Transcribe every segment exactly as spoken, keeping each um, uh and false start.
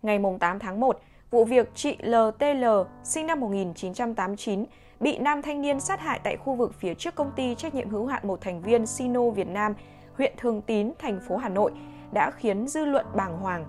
Ngày tám tháng một, vụ việc chị lờ tê lờ, sinh năm một nghìn chín trăm tám mươi chín, bị nam thanh niên sát hại tại khu vực phía trước công ty trách nhiệm hữu hạn một thành viên Sino Việt Nam, huyện Thường Tín, thành phố Hà Nội, đã khiến dư luận bàng hoàng.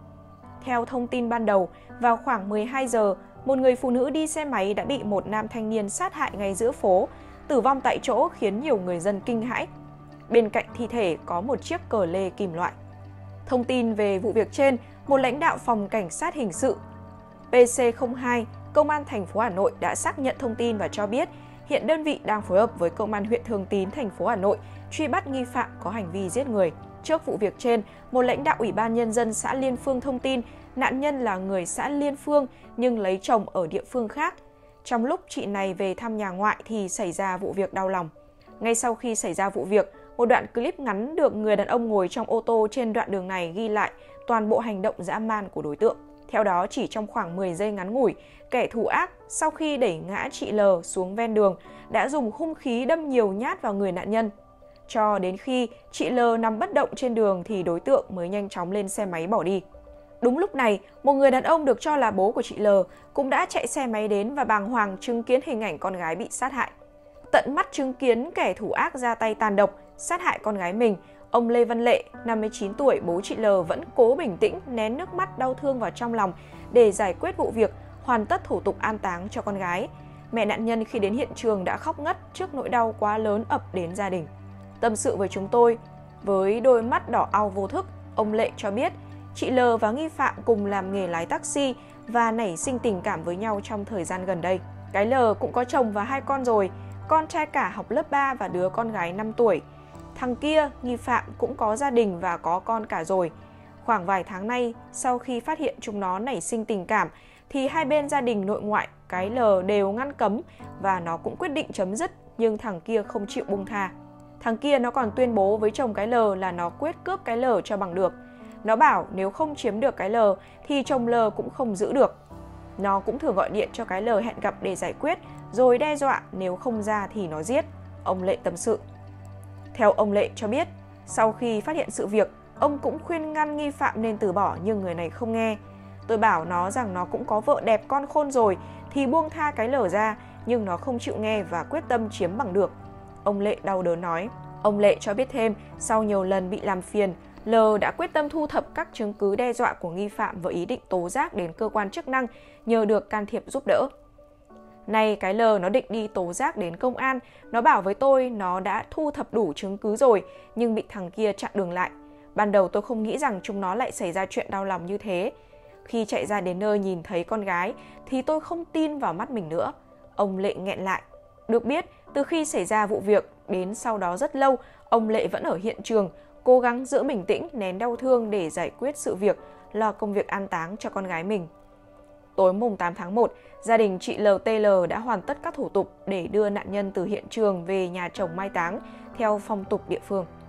Theo thông tin ban đầu, vào khoảng mười hai giờ, một người phụ nữ đi xe máy đã bị một nam thanh niên sát hại ngay giữa phố, tử vong tại chỗ khiến nhiều người dân kinh hãi. Bên cạnh thi thể có một chiếc cờ lê kim loại. Thông tin về vụ việc trên, một lãnh đạo phòng cảnh sát hình sự pê xê không hai, Công an thành phố Hà Nội đã xác nhận thông tin và cho biết hiện đơn vị đang phối hợp với Công an huyện Thường Tín, thành phố Hà Nội truy bắt nghi phạm có hành vi giết người. Trước vụ việc trên, một lãnh đạo Ủy ban Nhân dân xã Liên Phương thông tin nạn nhân là người xã Liên Phương nhưng lấy chồng ở địa phương khác. Trong lúc chị này về thăm nhà ngoại thì xảy ra vụ việc đau lòng. Ngay sau khi xảy ra vụ việc, một đoạn clip ngắn được người đàn ông ngồi trong ô tô trên đoạn đường này ghi lại toàn bộ hành động dã man của đối tượng. Theo đó, chỉ trong khoảng mười giây ngắn ngủi, kẻ thù ác sau khi đẩy ngã chị L xuống ven đường đã dùng hung khí đâm nhiều nhát vào người nạn nhân. Cho đến khi chị L nằm bất động trên đường thì đối tượng mới nhanh chóng lên xe máy bỏ đi. Đúng lúc này, một người đàn ông được cho là bố của chị L cũng đã chạy xe máy đến và bàng hoàng chứng kiến hình ảnh con gái bị sát hại. Tận mắt chứng kiến kẻ thủ ác ra tay tàn độc, sát hại con gái mình, ông Lê Văn Lệ, năm mươi chín tuổi, bố chị L vẫn cố bình tĩnh nén nước mắt đau thương vào trong lòng để giải quyết vụ việc, hoàn tất thủ tục an táng cho con gái. Mẹ nạn nhân khi đến hiện trường đã khóc ngất trước nỗi đau quá lớn ập đến gia đình. Tâm sự với chúng tôi, với đôi mắt đỏ au vô thức, ông Lệ cho biết chị L và nghi phạm cùng làm nghề lái taxi và nảy sinh tình cảm với nhau trong thời gian gần đây. Cái L cũng có chồng và hai con rồi, con trai cả học lớp ba và đứa con gái năm tuổi. Thằng kia, nghi phạm, cũng có gia đình và có con cả rồi. Khoảng vài tháng nay, sau khi phát hiện chúng nó nảy sinh tình cảm, thì hai bên gia đình nội ngoại, cái L đều ngăn cấm và nó cũng quyết định chấm dứt, nhưng thằng kia không chịu buông tha. Thằng kia nó còn tuyên bố với chồng cái L là nó quyết cướp cái L cho bằng được. Nó bảo nếu không chiếm được cái L thì chồng L cũng không giữ được. Nó cũng thường gọi điện cho cái L hẹn gặp để giải quyết, rồi đe dọa nếu không ra thì nó giết, ông Lệ tâm sự. Theo ông Lệ cho biết, sau khi phát hiện sự việc, ông cũng khuyên ngăn nghi phạm nên từ bỏ nhưng người này không nghe. Tôi bảo nó rằng nó cũng có vợ đẹp con khôn rồi thì buông tha cái L ra, nhưng nó không chịu nghe và quyết tâm chiếm bằng được. Ông Lệ đau đớn nói. Ông Lệ cho biết thêm, sau nhiều lần bị làm phiền, L đã quyết tâm thu thập các chứng cứ đe dọa của nghi phạm với ý định tố giác đến cơ quan chức năng nhờ được can thiệp giúp đỡ. Nay cái L nó định đi tố giác đến công an, nó bảo với tôi nó đã thu thập đủ chứng cứ rồi nhưng bị thằng kia chặn đường lại. Ban đầu tôi không nghĩ rằng chúng nó lại xảy ra chuyện đau lòng như thế. Khi chạy ra đến nơi nhìn thấy con gái thì tôi không tin vào mắt mình nữa. Ông Lệ nghẹn lại. Được biết, từ khi xảy ra vụ việc đến sau đó rất lâu, ông Lệ vẫn ở hiện trường, cố gắng giữ bình tĩnh, nén đau thương để giải quyết sự việc, lo công việc an táng cho con gái mình. Tối mùng tám tháng một, gia đình chị lờ tê lờ đã hoàn tất các thủ tục để đưa nạn nhân từ hiện trường về nhà chồng mai táng theo phong tục địa phương.